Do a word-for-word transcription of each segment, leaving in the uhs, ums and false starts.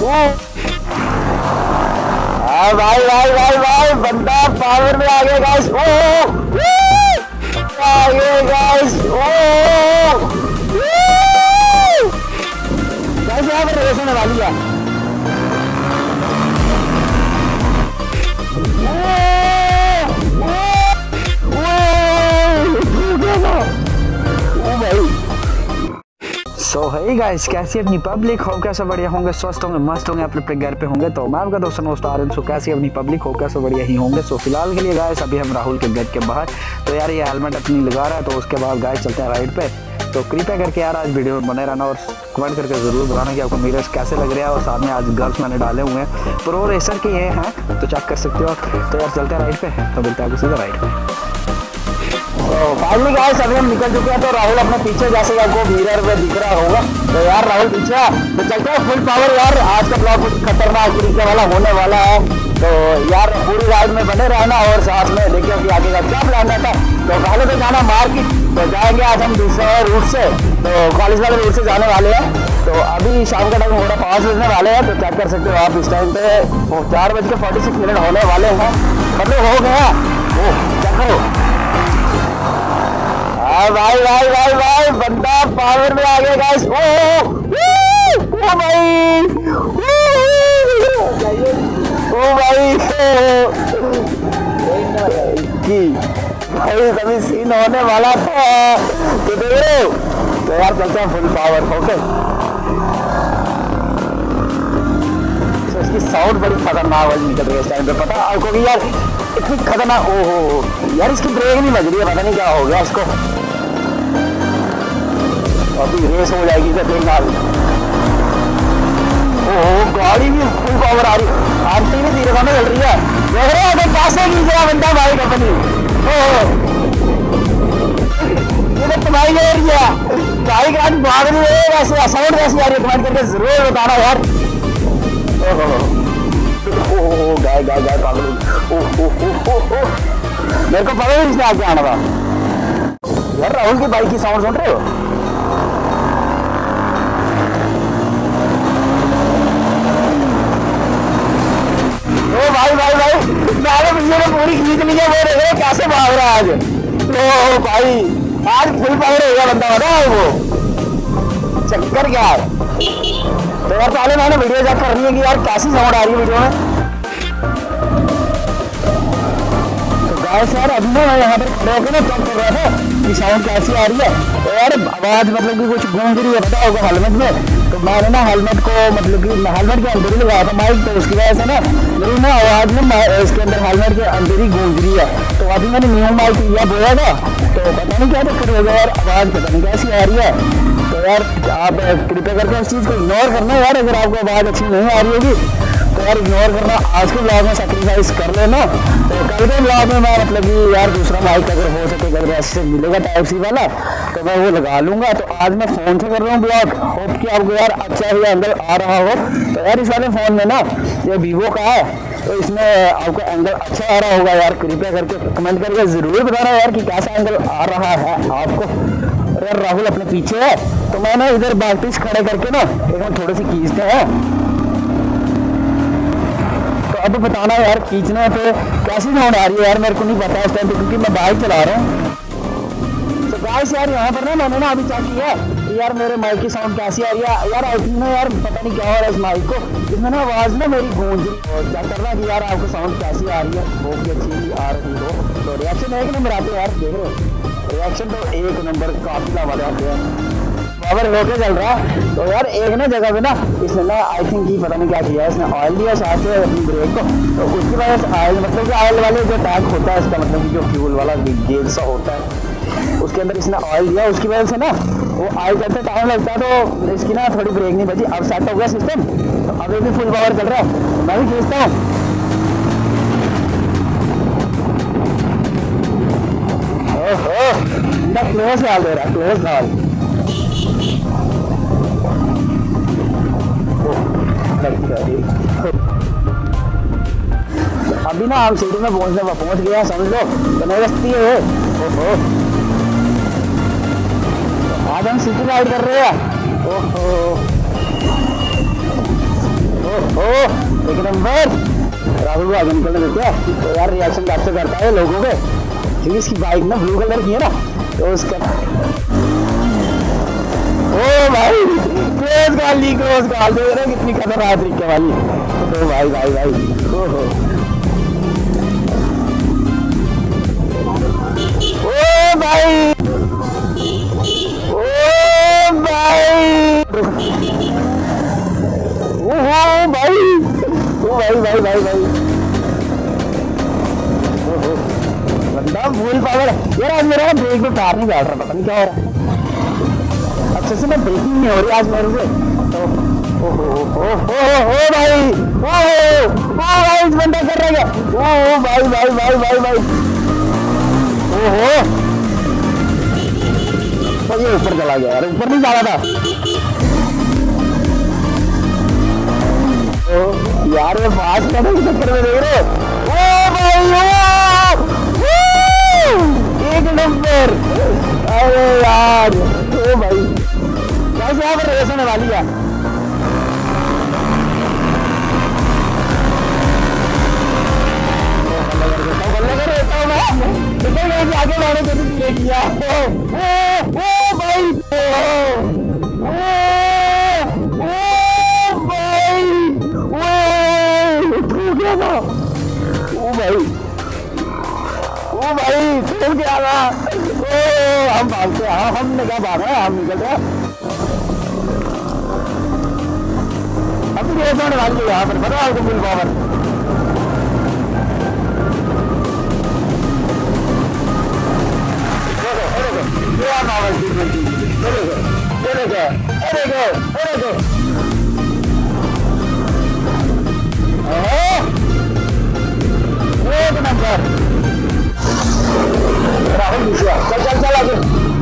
हाँ भाई भाई भाई भाई बंदा पावर में आ गया गाइस। ओ आ गया गाइस। ओ गाइस यहाँ पर रेस होने वाली है। सो है गाइस, कैसी अपनी पब्लिक हो, कैसे बढ़िया होंगे, स्वस्थ होंगे, मस्त होंगे, अपने अपने घर पे होंगे। तो मैं आपका दोस्त दोस्त आर्यन। सो कैसी अपनी पब्लिक हो, कैसे बढ़िया ही होंगे। सो फिलहाल के लिए गाइस अभी हम राहुल के घर के बाहर। तो यार ये हेलमेट अपनी लगा रहा है, तो उसके बाद गाइस चलते हैं राइड पे। तो कृपया करके यार आज वीडियो में बने रहना और कमेंट करके ज़रूर बताना कि आपको मिरर्स कैसे लग रहा है। और सामने आज गर्ल्स मैंने डाले हुए हैं, प्रो रेसर के ये हैं, तो चेक कर सकते हो। तो यार चलते हैं राइड पे, तो मिलते हैं आपको सीधा राइड पे। तो फाइनली गाइस अभी हम निकल चुके हैं। तो राहुल अपने पीछे, जैसे आपको मिरर में दिख रहा होगा, तो यार राहुल पीछे है। तो चलते हैं फुल पावर। यार आज का ब्लॉग कुछ खतरनाक तरीके वाला होने वाला है। तो यार पूरी राइड में बने रहना और साथ में देखिए कि आगे का क्या प्लान रहता है। तो पहले तो जाना मार्केट, तो जाएंगे आज हम दूसरे रूट से, तो कॉलेज वाले रूट से जाने वाले हैं। तो अभी शाम का टाइम थोड़ा पाँच बजने वाले हैं। तो चेक कर सकते हो आप, इस टाइम पे चार बज के फोर्टी सिक्स मिनट होने वाले हैं, मतलब हो गया। ओ चेक करो। हाँ भाई भाई भाई भाई बंदा पावर में आ गया गाइस। ओ ओ भाई ओ भाई की भाई कभी सीन होने वाला था। तो देखो, तो यार चलते हैं फुल पावर। ओके, तो इसकी साउंड बड़ी खतरनाक वाली निकल रही है इस टाइम पे, पता है आपको कि यार इतनी खतरनाक। ओहो यार इसकी ब्रेक नहीं बज रही है, पता नहीं क्या हो गया इसको। अभी रेस हो जाएगी तो देखना। ओह गाड़ी भी फुल पावर आ रही है, आरती भी धीरे धीरे चल रही है। देख रहे हो कैसे खींच बंदा भाई कंपनी। ये तो तुम्हारी ले रही है गाड़ी, गाड़ी भाग रही है वैसे, साउंड कैसी आ रही है कमेंट करके जरूर बताना यार। ओह गाय गाय गाय पागल। मेरे को पता नहीं इसने आगे आना था यार। राहुल की बाइक की साउंड सुन रहे हो? ओ भाई भाई भाई मेरे पीछे ने पूरी खींच ली है। वो देखो कैसे भाग रहा है आज। ओ भाई आज फुल पावर हो गया बंदा, बता है वो चक्कर क्या है। तो यार पहले मैंने वीडियो चेक करनी है कि यार कैसी साउंड आ रही है वीडियो में। तो गाइस यार अभी ना मैं यहाँ पर खड़े होकर ना चेक कर रहा था कि साउंड कैसी आ रही है। तो यार आवाज मतलब कि कुछ गूंज रही है, पता होगा हेलमेट में। तो मैंने ना हेलमेट को मतलब कि हेलमेट के अंदर ही लगाया था माइक, तो उसकी वजह से ना मेरी ना आवाज़ ना इसके अंदर हेलमेट के अंदर ही गूंज रही है। तो अभी मैंने न्यू माइक लिया बोला था, तो पता नहीं क्या चक्कर हो गया यार, आवाज़ पता नहीं कैसी आ रही है। तो यार आप कृपया करके इस चीज़ को इग्नोर करना यार, अगर आपको आवाज़ अच्छी नहीं आ रही होगी तो यार इग्नोर करना। आज के ब्लॉग में सेक्रीफाइस कर लेना। तो कल के ब्लॉग में मैं मतलब कि यार दूसरा माइक अगर हो सके, अगर ऐसे मिलेगा टाइप सी वाला, तो मैं वो लगा लूँगा। तो आज मैं फ़ोन से कर रहा हूँ ब्लॉग, होप कि आपको यार अच्छा ही एंगल आ रहा हो। तो यार इस वाले फ़ोन में ना ये वीवो का है, तो इसमें आपको एंगल अच्छा आ रहा होगा। यार कृपया करके कमेंट करके ज़रूर बताना यार कि कैसा एंगल आ रहा है आपको। यार राहुल अपने पीछे है, तो मैं ना इधर बैटरीज खड़े करके ना एक थोड़ी सी खींचते हैं। तो अब बताना यार खींचने पे कैसी साउंड आ रही है यार, मेरे को नहीं पता इस टाइम पे क्योंकि मैं बाइक चला रहा हूँ। तो गाइस यार यहाँ पर ना मैंने ना अभी चेक किया कि यार मेरे माइक की साउंड कैसी आ रही है। यार आई थिंक ना यार पता नहीं क्या हो रहा है इस माइक को, इसमें ना आवाज़ ना मेरी गूंज रही है। चेक करना कि यार आपको साउंड कैसी आ रही है, बहुत ही अच्छी आ रही हो। तो रिएक्शन एक नंबर आते हैं यार, देख रहे हो रिएक्शन तो एक नंबर काफिला वाले आते हैं। पावर होके चल रहा है। तो यार एक ना जगह पे ना इसने ना आई थिंक की पता नहीं क्या किया है, इसने ऑयल दिया शायद से अपनी ब्रेक को। तो उसकी वजह से ऑयल मतलब कि ऑयल वाले जो टैंक होता है इसका मतलब कि जो फ्यूल वाला गेज सा होता है उसके अंदर इसने ऑयल दिया, उसकी वजह से ना वो ऑयल करते टाइम लगता है। तो इसकी ना थोड़ी ब्रेक नहीं बची। अब सेट हो गया सिस्टम, तो अभी भी फुल पावर चल रहा है। मैं भी खींचता हूँ। क्लोज डाल दे रहा, क्लोज डाल। अभी ना हम सिटी में पहुंचने पहुंच गया समझ लो, तो नहीं रस्ती है। ओहो आज हम सिटी राइड कर रहे हैं। ओहो नंबर। राहुल को आगे निकलने देते हैं तो यार रिएक्शन कैसे करता है लोगों के, क्योंकि इसकी बाइक ना ब्लू कलर की है ना तो उसका। ओ भाई क्रॉस गाल ली, क्रॉस गाल दे रहे कितनी खतरनाक तरीके वाली। तो भाई भाई भाई ओ हो ओ भाई ओ भाई ओ भाई ओ भाई भाई भाई भाई बंदा फुल पावर यार। आज मेरा ब्रेक में पैर नहीं बैठ रहा, पता नहीं क्या हो रहा है। अच्छे से मैं ब्रेकिंग नहीं हो रही आज मेरे से। तो ओ हो ओ हो ओ भाई ओ ओ भाई इस बंदा कर रहा है ओ भाई भाई भाई भाई भाई ओ हो ये ऊपर चला गया यार, ऊपर नहीं जा रहा था। ओ यार ये फास्ट करने के चक्कर में देख रहे ओ भाई ओ एक नंबर। अरे यार ओ भाई कैसे यहाँ पर रेस होने वाली है। आगे बढ़ने को नहीं किया ओ ओ भाई ओ ओ भाई ओ गया था ओ भाई ओ भाई छूट गया था ओ हम भागते हैं। हमने क्या भागा, हम निकल रहे अभी रेस होने वाली है यहाँ पर, पता आपको फुल पावर। एक नंबर राहुल चल चल चल आगे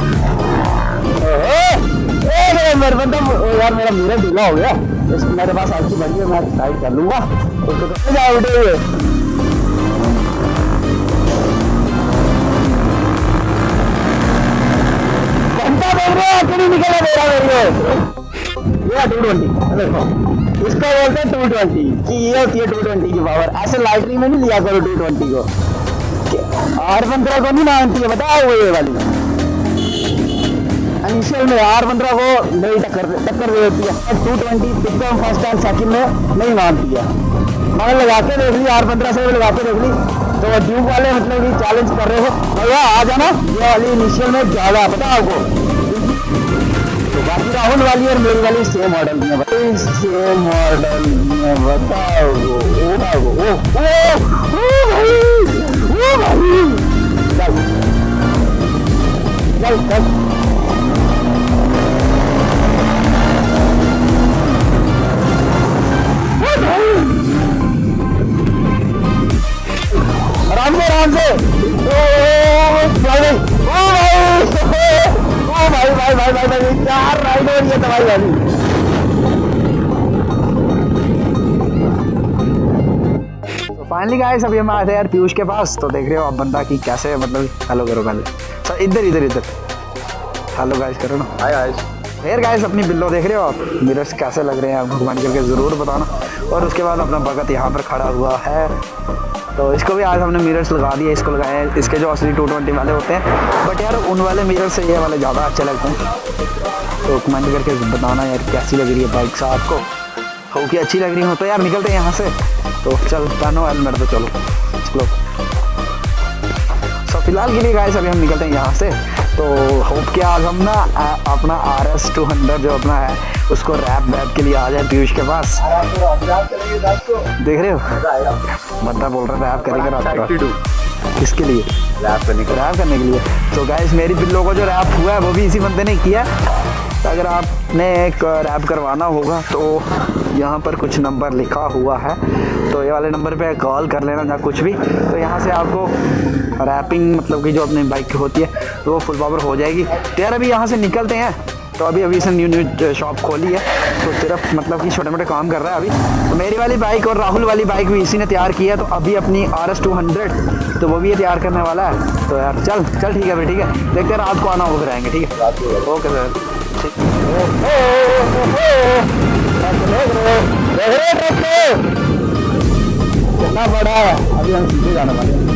एक नंबर। मतलब यार मेरा मिरर ढीला हो गया, मेरे पास अच्छी बनी है, मैं टाइट कर लूंगा उसको तो जा उठे हुए। नहीं निकला मेरा मेरे ये टू ट्वेंटी देखो इसको बोलते हैं टू ट्वेंटी कि ये होती है टू ट्वेंटी की पावर। ऐसे लाइटनिंग में नहीं लिया करो टू ट्वेंटी को, आर पंद्रह को नहीं मानती है बताओ वो ये वाली। इनिशियल में आर पंद्रह को नहीं टक्कर टक्कर दे देती है, टू ट्वेंटी एकदम फर्स्ट एंड सेकंड में नहीं मानती है। मैंने लगा के देख ली, आर पंद्रह से लगा के देख ली। तो ड्यूब वाले मतलब कि चैलेंज कर रहे हो भैया आ जाना, ये वाली इनिशियल में ज्यादा पता आपको। तो बाकी राहुल वाली और मेरी वाली सेम मॉडल में सेम मॉडल में बताओ ओ ओ ओ भाई चल चल चल आराम से आराम से ओ भाई ओ भाई भाई भाई भाई भाई चार राइड हो रही है दवाई वाली। तो फाइनली गाइस अभी हम आए थे यार पीयूष के पास। तो देख रहे हो आप बंदा की कैसे मतलब हेलो करो पहले सर, इधर इधर इधर हेलो गाइस करो ना। हाय गाइस यार गाइस अपनी बिल्लो देख रहे हो आप, मिरर्स कैसे लग रहे हैं आप घुमान करके ज़रूर बताना। और उसके बाद अपना भगत यहाँ पर खड़ा हुआ है, तो इसको भी आज हमने मिरर्स लगा दिए। इसको लगाए हैं इसके जो असली टू ट्वेंटी वाले होते हैं, बट यार उन वाले मिरर से ये वाले ज़्यादा अच्छे लगते हैं। तो कमेंट करके बताना यार कैसी लग रही है बाइक से आपको, हो कि अच्छी लग रही हो तो यार निकलते हैं यहाँ से। तो चल पहनो हेलमेट तो चलो चलो। सो फिलहाल के लिए गाइस अभी हम निकलते हैं यहाँ से। तो होप कि आज हम ना अपना आर एस टू हंड्रेड जो अपना है उसको रैप वैप के लिए आ जाए पीयूष के पास। देख रहे हो बंदा बोल रहा है रैप करेंगे रात किसके लिए, रैप करने के रैप करने के लिए। तो गाइस मेरी बिल्लो को जो रैप हुआ है वो भी इसी बंदे ने किया। तो अगर आपने एक रैप करवाना होगा तो यहाँ पर कुछ नंबर लिखा हुआ है, तो ये वाले नंबर पे कॉल कर लेना या कुछ भी। तो यहाँ से आपको रैपिंग मतलब कि जो अपनी बाइक की होती है तो वो फुल पावर हो जाएगी। तो यार अभी यहाँ से निकलते हैं। तो अभी अभी इसने न्यू न्यू शॉप खोली है, तो सिर्फ मतलब कि छोटे मोटे काम कर रहा है अभी। तो मेरी वाली बाइक और राहुल वाली बाइक भी इसी ने तैयार की है। तो अभी अपनी आर एस टू हंड्रेड तो वो भी ये तैयार करने वाला है। तो यार चल चल ठीक है भाई, ठीक है देखते हैं रात को आना होगा फिर आएंगे, ठीक है ओके सर ठीक। बड़ा है, अभी हम सीधे जाने वाले हैं।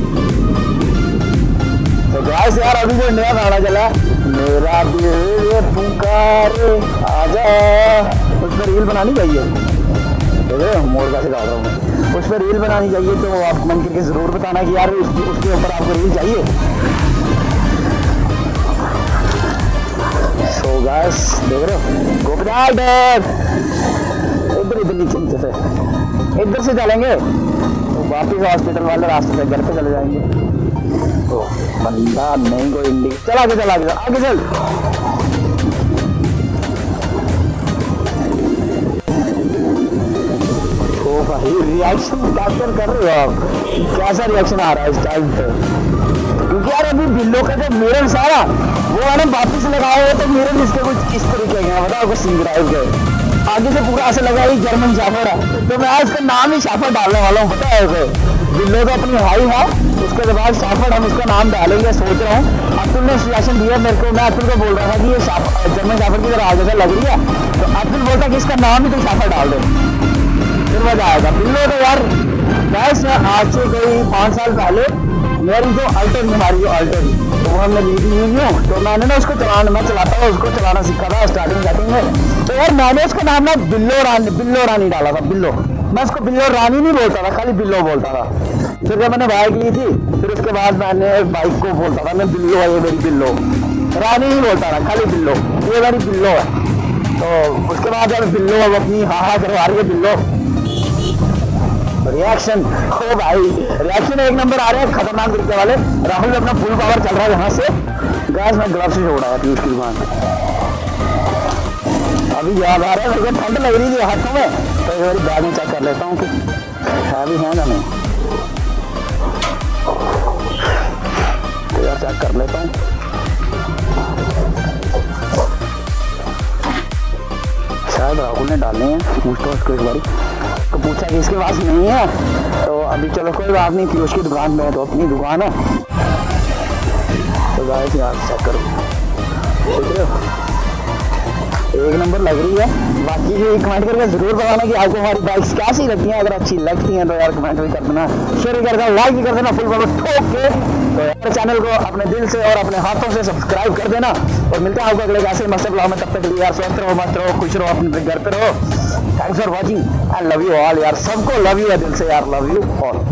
तो गाइस यार अभी जो नया गाना चला मेरा दिल पुकारे आजा, उस पर रील बनानी चाहिए। मोड़ कैसे गा रहा हूँ मैं, उस पर रील बनानी चाहिए। तो आप मन करके जरूर बताना कि यार उसके ऊपर आपको रील चाहिए। सो गाइस देख रहे हो गोपीनाथ इधर इधर नीचे नीचे से इधर से चलेंगे तो वापिस हॉस्पिटल वाले रास्ते से घर पे चले जाएंगे। तो बंदा नहीं कोई इंडी, चला आगे चला आगे आगे चल। ओ भाई रिएक्शन कैप्चर कर रहे हो आप, कैसा रिएक्शन आ रहा है इस टाइम पे? क्योंकि यार अभी बिल्लो का जो मिरर सारा वो है ना वापिस लगाए हुए, तो मिरर इसके कुछ इस तरीके के बताओ को सिंग ड्राइव के आगे से पूरा ऐसा लगा ही जर्मन शाफर है। तो मैं इसका नाम ही शाफर डालने वाला हूँ, पता है बिल्लो तो अपनी हाई है, उसके बाद शाफर हम इसका नाम डालेंगे। सोच रहा हूँ अतुल ने सिलेक्शन दिया मेरे को, मैं अतुल को बोल रहा था कि ये शाफर जर्मन शाफर की तरह आगे से लग रही है, तो अतुल बोलता कि इसका नाम ही तो शाफर डाल दे, फिर मजा आएगा। बिल्लो तो यार गैस आज से कोई पाँच साल पहले मेरी जो अल्टर हमारी जो अल्टर तो वो हमने ली थी यूँ, तो मैंने ना उसको चलाना मैं चलाता हूँ उसको चलाना सीखा था स्टार्टिंग स्टार्टिंग में। तो यार मैंने उसका नाम ना बिल्लो रानी बिल्लो रानी डाला था, बिल्लो। मैं उसको बिल्लो रानी नहीं बोलता था, खाली बिल्लो बोलता था। फिर जब मैंने बाइक ली थी फिर उसके बाद मैंने बाइक को बोलता था मैं बिल्लो है, ये मेरी बिल्लो, रानी नहीं बोलता था, खाली बिल्लो, ये मेरी बिल्लो है। तो उसके बाद जब बिल्लो अब अपनी हाँ हाँ करवा रही है बिल्लो, रिएक्शन ओ भाई रिएक्शन एक नंबर आ रहे हैं खतरनाक तरीके वाले। राहुल अपना फुल पावर चल रहा है यहाँ से। गैस में ग्लव्स से छोड़ा है अभी उसकी दुकान, अभी याद आ रहा है मेरे को ठंड लग रही थी हाथों में, तो एक बार बैग में चेक कर लेता हूँ कि है भी है ना नहीं, तो यार चेक कर लेता हूँ। शायद राहुल ने डाले हैं, पूछता उसको एक बारी, तो पूछा कि इसके पास नहीं है, तो अभी चलो कोई बात नहीं, फिर उसकी दुकान में है तो अपनी दुकान है। तो गाइस यार चेक करो देख रहे हो एक नंबर लग रही है। बाकी जो कमेंट करके जरूर बताना कि आपको हमारी बाइक्स कैसी लगती हैं, अगर अच्छी लगती हैं तो यार कमेंट भी कर देना, शेयर भी कर देना, लाइक भी कर देना फुल पावर ठोक के। तो यार चैनल को अपने दिल से और अपने हाथों से सब्सक्राइब कर देना, और मिलते हैं आपको अगले ऐसे मस्त ब्लॉग में। तब तक के लिए यार स्वस्थ रहो, मस्त रहो, खुश रहो, अपने घर पे रहो। Thanks for watching and love you all यार, सबको लव यू है दिल से यार, लव यू ऑल।